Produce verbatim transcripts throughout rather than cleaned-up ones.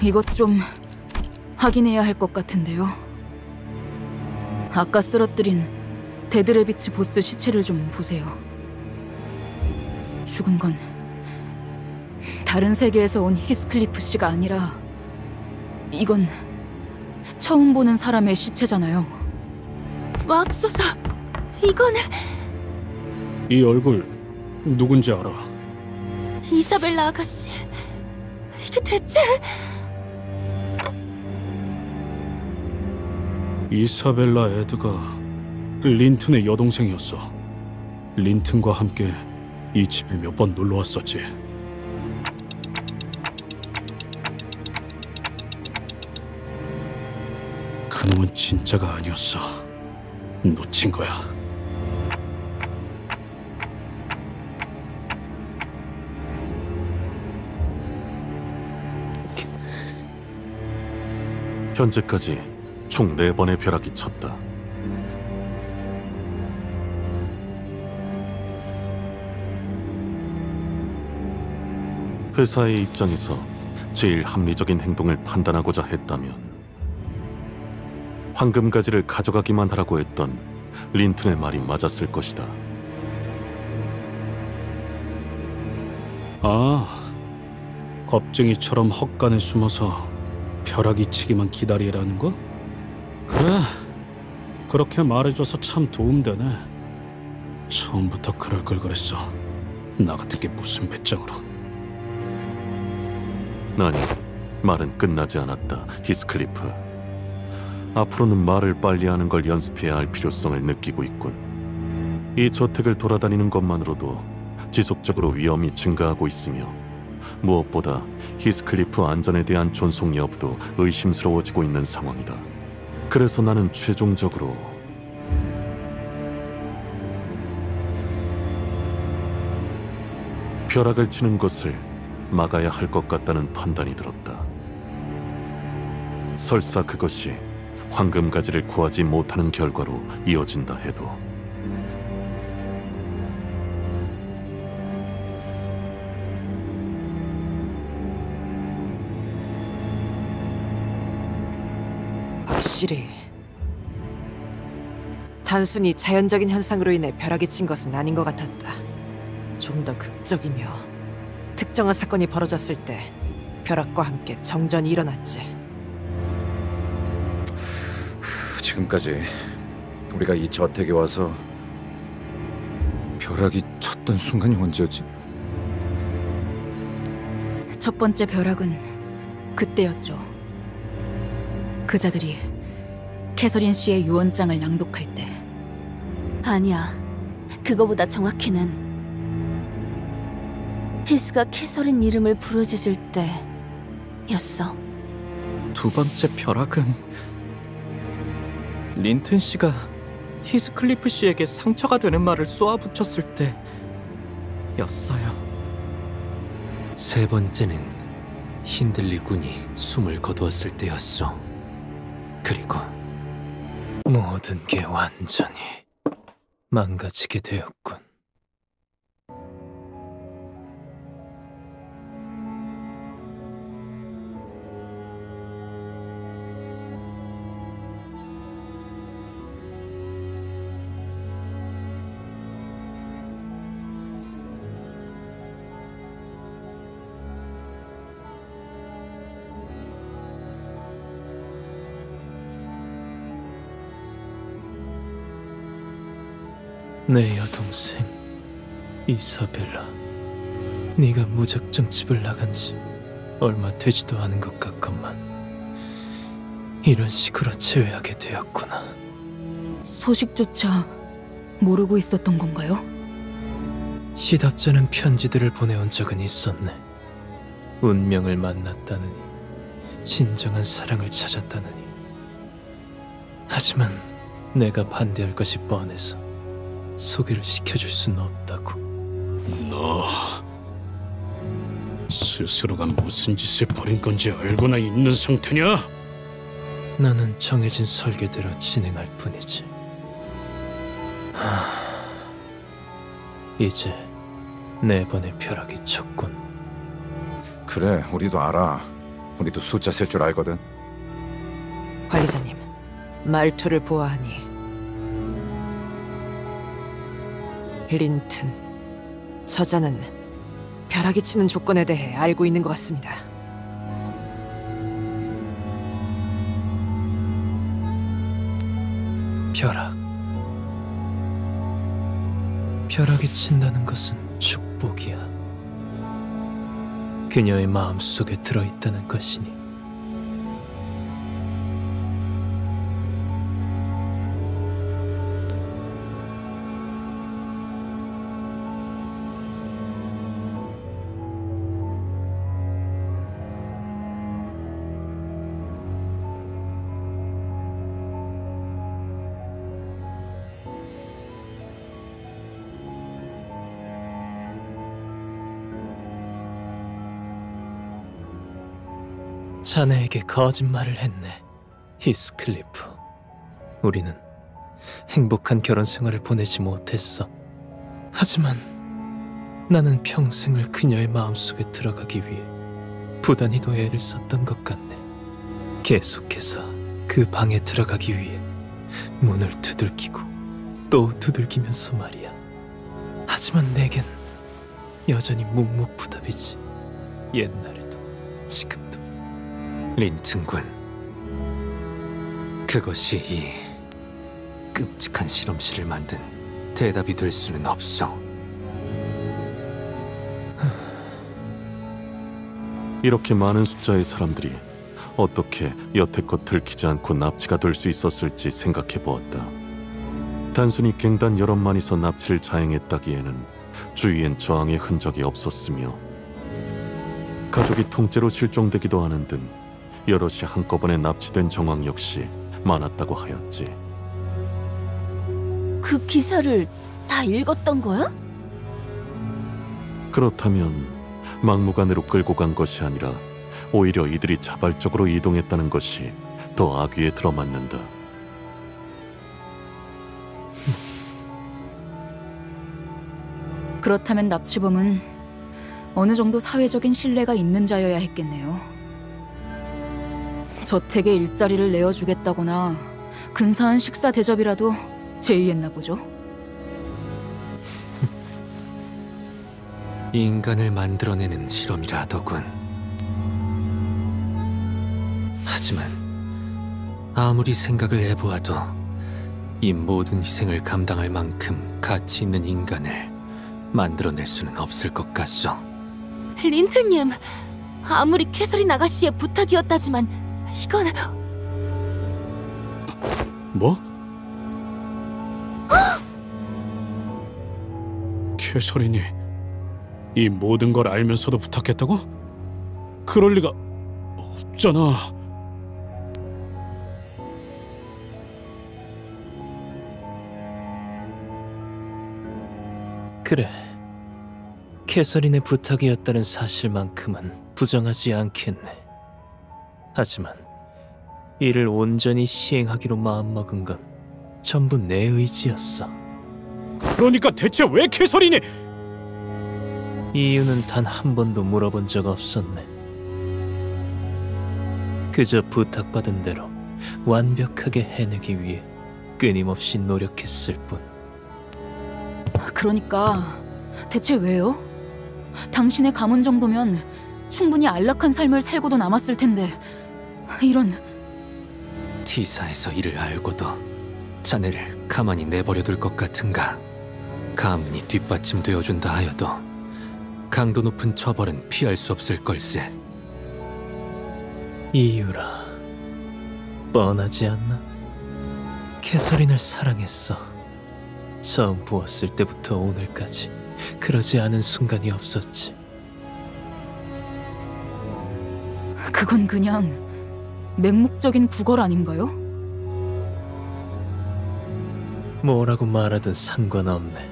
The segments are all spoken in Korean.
이것 좀 확인해야 할 것 같은데요. 아까 쓰러뜨린 데드래비츠 보스 시체를 좀 보세요. 죽은 건 다른 세계에서 온 히스클리프 씨가 아니라 이건 처음 보는 사람의 시체잖아요. 맙소사, 이건... 이 얼굴 누군지 알아? 이사벨라 아가씨, 이게 대체... 이사벨라 에드가 린튼의 여동생이었어. 린튼과 함께 이 집에 몇 번 놀러 왔었지. 그놈은 진짜가 아니었어. 놓친 거야. 현재까지 총 네 번의 벼락이 쳤다. 회사의 입장에서 제일 합리적인 행동을 판단하고자 했다면 황금가지를 가져가기만 하라고 했던 린튼의 말이 맞았을 것이다. 아, 겁쟁이처럼 헛간에 숨어서 벼락이 치기만 기다리라는 거? 그래, 그렇게 말해줘서 참 도움되네. 처음부터 그럴 걸 그랬어. 나 같은 게 무슨 배짱으로. 아니, 말은 끝나지 않았다, 히스클리프. 앞으로는 말을 빨리 하는 걸 연습해야 할 필요성을 느끼고 있군. 이 저택을 돌아다니는 것만으로도 지속적으로 위험이 증가하고 있으며 무엇보다 히스클리프 안전에 대한 존속 여부도 의심스러워지고 있는 상황이다. 그래서 나는 최종적으로 벼락을 치는 것을 막아야 할 것 같다는 판단이 들었다. 설사 그것이 황금가지를 구하지 못하는 결과로 이어진다 해도. 확실히 단순히 자연적인 현상으로 인해 벼락이 친 것은 아닌 것 같았다. 좀 더 극적이며 특정한 사건이 벌어졌을 때 벼락과 함께 정전이 일어났지. 지금까지 우리가 이 저택에 와서 벼락이 쳤던 순간이 언제였지? 첫 번째 벼락은 그때였죠. 그자들이 캐서린 씨의 유언장을 낭독할 때. 아니야, 그거보다 정확히는 히스가 캐서린 이름을 부르짖을 때였어. 두 번째 벼락은 린튼 씨가 히스클리프 씨에게 상처가 되는 말을 쏘아붙였을 때였어요. 세 번째는 힌들리 군이 숨을 거두었을 때였어. 그리고 모든 게 완전히 망가지게 되었군. 내 여동생 이사벨라, 네가 무작정 집을 나간 지 얼마 되지도 않은 것 같건만 이런 식으로 제외하게 되었구나. 소식조차 모르고 있었던 건가요? 시답잖은 편지들을 보내온 적은 있었네. 운명을 만났다느니, 진정한 사랑을 찾았다느니. 하지만 내가 반대할 것이 뻔해서 소개를 시켜줄 수는 없다고. 너 스스로가 무슨 짓을 벌인 건지 알고나 있는 상태냐? 나는 정해진 설계대로 진행할 뿐이지. 하... 이제 네 번의 벼락이 쳤군. 그래, 우리도 알아. 우리도 숫자 셀 줄 알거든. 관리자님, 말투를 보아하니 린튼, 저자는 벼락이 치는 조건에 대해 알고 있는 것 같습니다. 벼락. 벼락이 친다는 것은 축복이야. 그녀의 마음속에 들어있다는 것이니. 자네에게 거짓말을 했네, 히스클리프. 우리는 행복한 결혼 생활을 보내지 못했어. 하지만 나는 평생을 그녀의 마음속에 들어가기 위해 부단히도 애를 썼던 것 같네. 계속해서 그 방에 들어가기 위해 문을 두들기고 또 두들기면서 말이야. 하지만 내겐 여전히 묵묵부답이지. 옛날에도 지금도. 린튼군, 그것이 이 끔찍한 실험실을 만든 대답이 될 수는 없어. 이렇게 많은 숫자의 사람들이 어떻게 여태껏 들키지 않고 납치가 될 수 있었을지 생각해 보았다. 단순히 갱단 여럿만이서 납치를 자행했다기에는 주위엔 저항의 흔적이 없었으며 가족이 통째로 실종되기도 하는 등 여럿이 한꺼번에 납치된 정황 역시 많았다고 하였지. 그 기사를 다 읽었던 거야? 그렇다면 막무가내로 끌고 간 것이 아니라 오히려 이들이 자발적으로 이동했다는 것이 더 악위에 들어맞는다. 그렇다면 납치범은 어느 정도 사회적인 신뢰가 있는 자여야 했겠네요. 저택에 일자리를 내어주겠다거나 근사한 식사 대접이라도 제의했나 보죠. 인간을 만들어내는 실험이라 하더군. 하지만 아무리 생각을 해보아도 이 모든 희생을 감당할 만큼 가치 있는 인간을 만들어낼 수는 없을 것 같소. 린트님, 아무리 캐서린 아가씨의 부탁이었다지만 이건... 뭐? 캐서린이 이 모든 걸 알면서도 부탁했다고? 그럴 리가 없잖아. 그래, 캐서린의 부탁이었다는 사실만큼은 부정하지 않겠네. 하지만 이를 온전히 시행하기로 마음먹은 건 전부 내 의지였어. 그러니까 대체 왜 캐서린이... 이유는 단 한 번도 물어본 적 없었네. 그저 부탁받은 대로 완벽하게 해내기 위해 끊임없이 노력했을 뿐. 그러니까 대체 왜요? 당신의 가문 정도면 충분히 안락한 삶을 살고도 남았을 텐데 이런... T사에서 이를 알고도 자네를 가만히 내버려둘 것 같은가? 가문이 뒷받침되어준다 하여도 강도 높은 처벌은 피할 수 없을 걸세. 이유라 뻔하지 않나? 캐서린을 사랑했어. 처음 보았을 때부터 오늘까지 그러지 않은 순간이 없었지. 그건 그냥 맹목적인 구걸 아닌가요? 뭐라고 말하든 상관없네.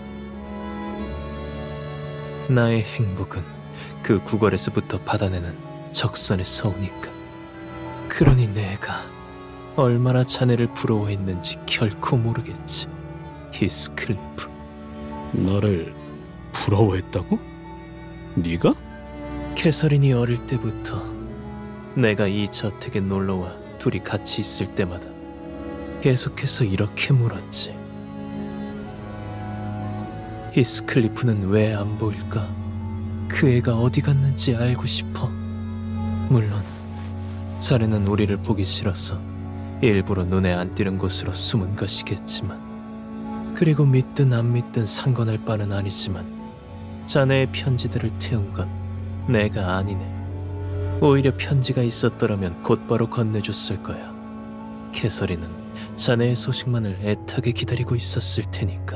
나의 행복은 그 구걸에서부터 받아내는 적선에서 오니까. 그러니 내가 얼마나 자네를 부러워했는지 결코 모르겠지, 히스클리프. 나를 부러워했다고? 네가? 캐서린이 어릴 때부터 내가 이 저택에 놀러와 둘이 같이 있을 때마다 계속해서 이렇게 물었지. 히스클리프는 왜 안 보일까? 그 애가 어디 갔는지 알고 싶어. 물론 자네는 우리를 보기 싫어서 일부러 눈에 안 띄는 곳으로 숨은 것이겠지만, 그리고 믿든 안 믿든 상관할 바는 아니지만 자네의 편지들을 태운 건 내가 아니네. 오히려 편지가 있었더라면 곧바로 건네줬을 거야. 캐서린은 자네의 소식만을 애타게 기다리고 있었을 테니까.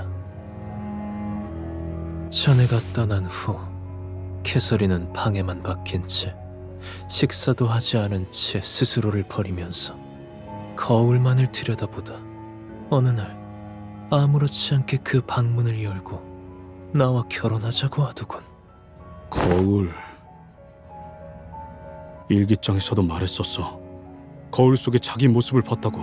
자네가 떠난 후 캐서린은 방에만 박힌 채 식사도 하지 않은 채 스스로를 버리면서 거울만을 들여다보다 어느 날 아무렇지 않게 그 방문을 열고 나와 결혼하자고 하더군. 거울. 일기장에서도 말했었어. 거울 속에 자기 모습을 봤다고.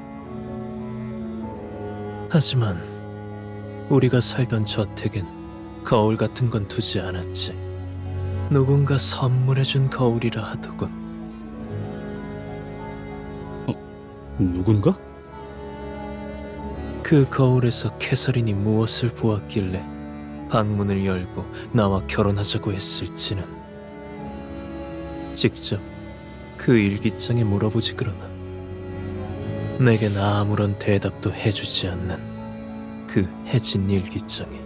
하지만 우리가 살던 저택엔 거울 같은 건 두지 않았지. 누군가 선물해준 거울이라 하더군. 어? 누군가? 그 거울에서 캐서린이 무엇을 보았길래 방문을 열고 나와 결혼하자고 했을지는 직접 그 일기장에 물어보지 그러나 내겐 아무런 대답도 해주지 않는 그 해진 일기장에